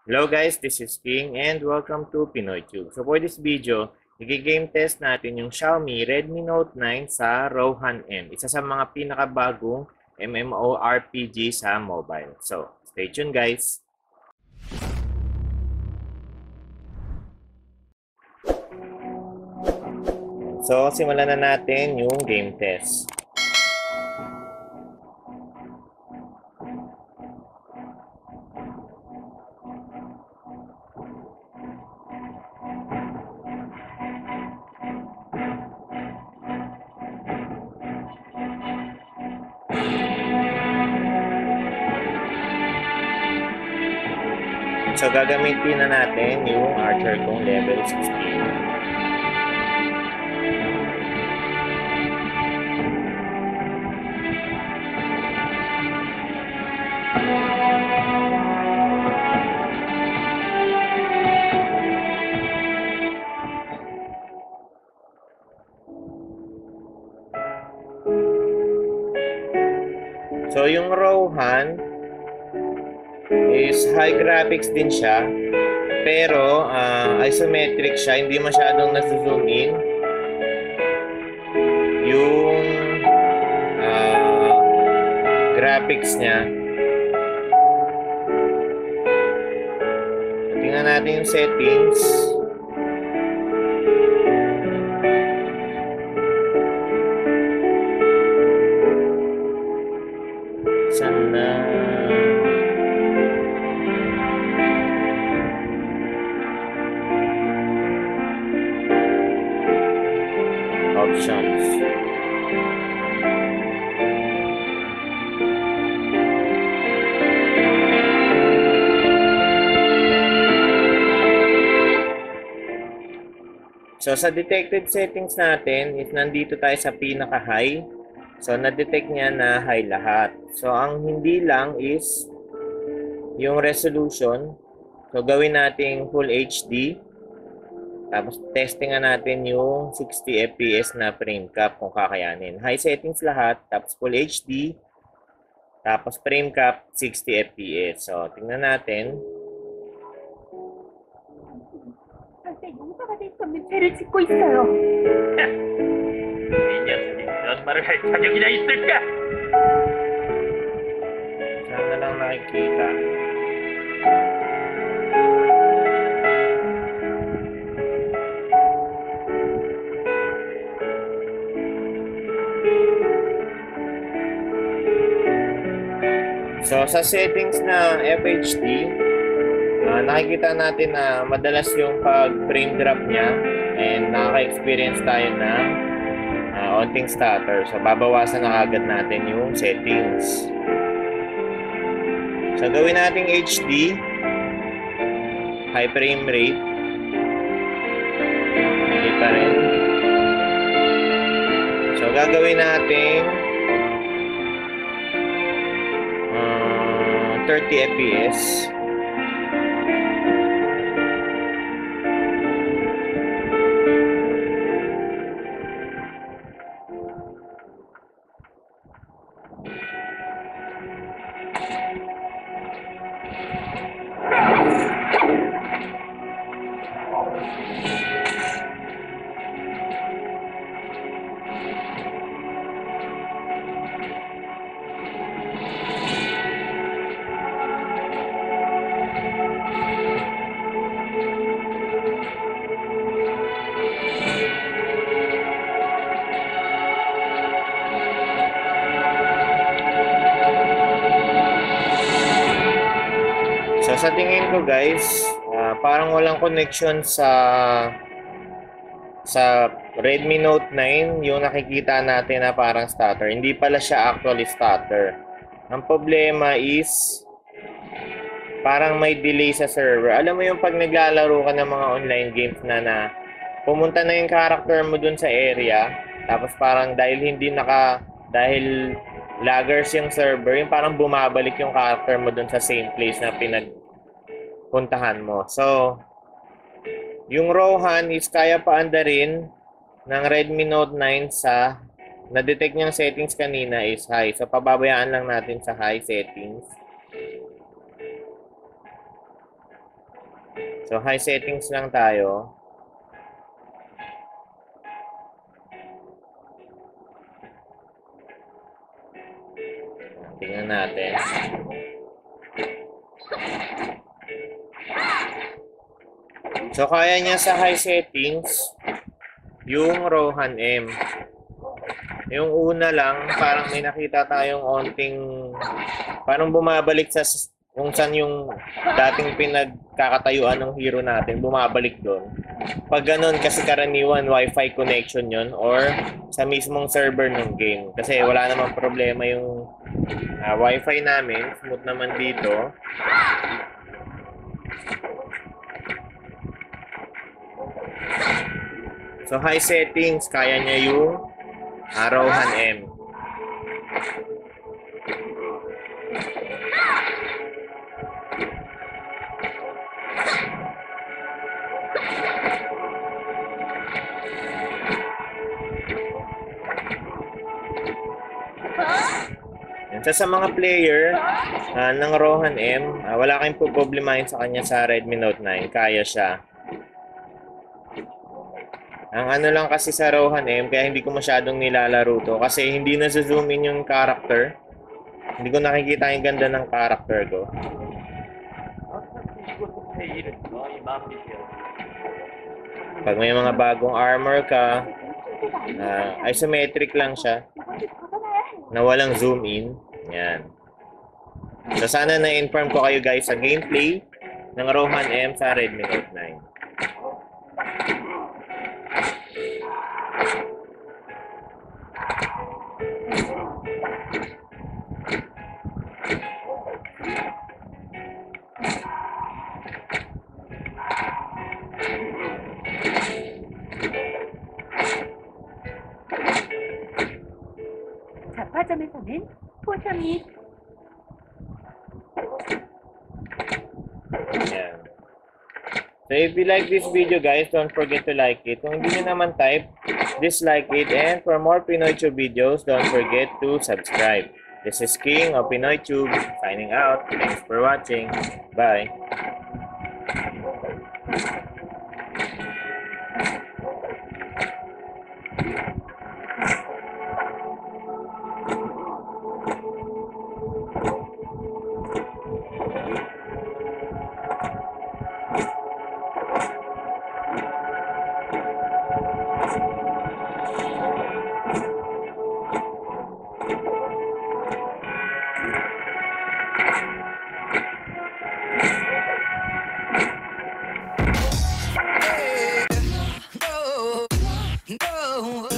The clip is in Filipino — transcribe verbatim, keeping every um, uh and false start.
Hello guys, this is King and welcome to Pinoy Tube. So for this video, i-game test natin yung Xiaomi Redmi Note nine sa Rohan M. Isa sa mga pinakabagong MMORPG sa mobile. So, stay tuned guys! So, simulan na natin yung game test. So, gagamitin na natin yung Archer kong level sixteen. So, yung Rohan is high graphics din siya, pero uh, isometric siya, hindi masyadong nasa-zoom in yung uh, graphics niya. Tingnan natin yung settings. Sana options. So, sa detected settings natin, if nandito tayo sa pinaka-high, so, na-detect niya na high lahat. So, ang hindi lang is yung resolution. So, gawin natin full H D. Tapos, testingan natin yung sixty F P S na frame cap kung kakayanin. High settings lahat, tapos full H D, tapos frame cap sixty F P S. So, tingnan natin. 용서가 될 수 없는 죄를 짓고 있어요. 이 녀석이 그런 말을 할 자격이나 있을까? Saan na lang nakikita? So, sa settings na F H D, uh, nakikita natin na madalas yung pag-frame drop niya and nakaka-experience tayo ng uh, onting stutter. So, babawasan na agad natin yung settings. So, gawin nating H D, high frame rate. Hindi pa rin. So, gagawin natin uh, thirty F P S. So, sa tingin ko guys, uh, parang walang connection sa sa Redmi Note nine yung nakikita natin na parang stutter. Hindi pala siya actually stutter. Ang problema is parang may delay sa server. Alam mo yung pag naglalaro ka ng mga online games na na pumunta na yung character mo dun sa area, tapos parang dahil hindi naka dahil laggers yung server, yung parang bumabalik yung character mo dun sa same place na pinagpuntahan mo. So, yung Rohan is kaya paandarin ng Redmi Note nine sa na-detect niyang settings kanina is high. So, pababayaan lang natin sa high settings. So, high settings lang tayo. Tingnan natin. So, kaya niya sa high settings yung Rohan M. Yung una lang, parang may nakita tayong onting, parang bumabalik sa kung saan yung dating pinagkakatayuan ng hero natin, bumabalik doon. Pag ganun, kasi karaniwan Wi-Fi connection yon or sa mismong server ng game. Kasi wala namang problema yung uh, Wi-Fi namin. Smooth naman dito. So high settings, kaya niya yung uh, Rohan M. So, sa mga player uh, ng Rohan M, uh, wala kayong problemahin sa kanya sa Redmi Note nine. Kaya siya. Ang ano lang kasi sa Rohan M, kaya hindi ko masyadong nilalaro to. Kasi hindi na zoom in yung character. Hindi ko nakikita yung ganda ng character ko. Pag may mga bagong armor ka, uh, isometric lang siya. Na walang zoom in. Yan. So sana na-inform ko kayo guys sa gameplay ng Rohan M sa Redmi Note nine. 잡화점에서는 포점이 Yan. So if you like this video guys, don't forget to like it. Kung hindi nyo naman type, dislike it. And for more Pinoy Tube videos, don't forget to subscribe. This is King of Pinoy Tube, signing out. Thanks for watching. Bye. No.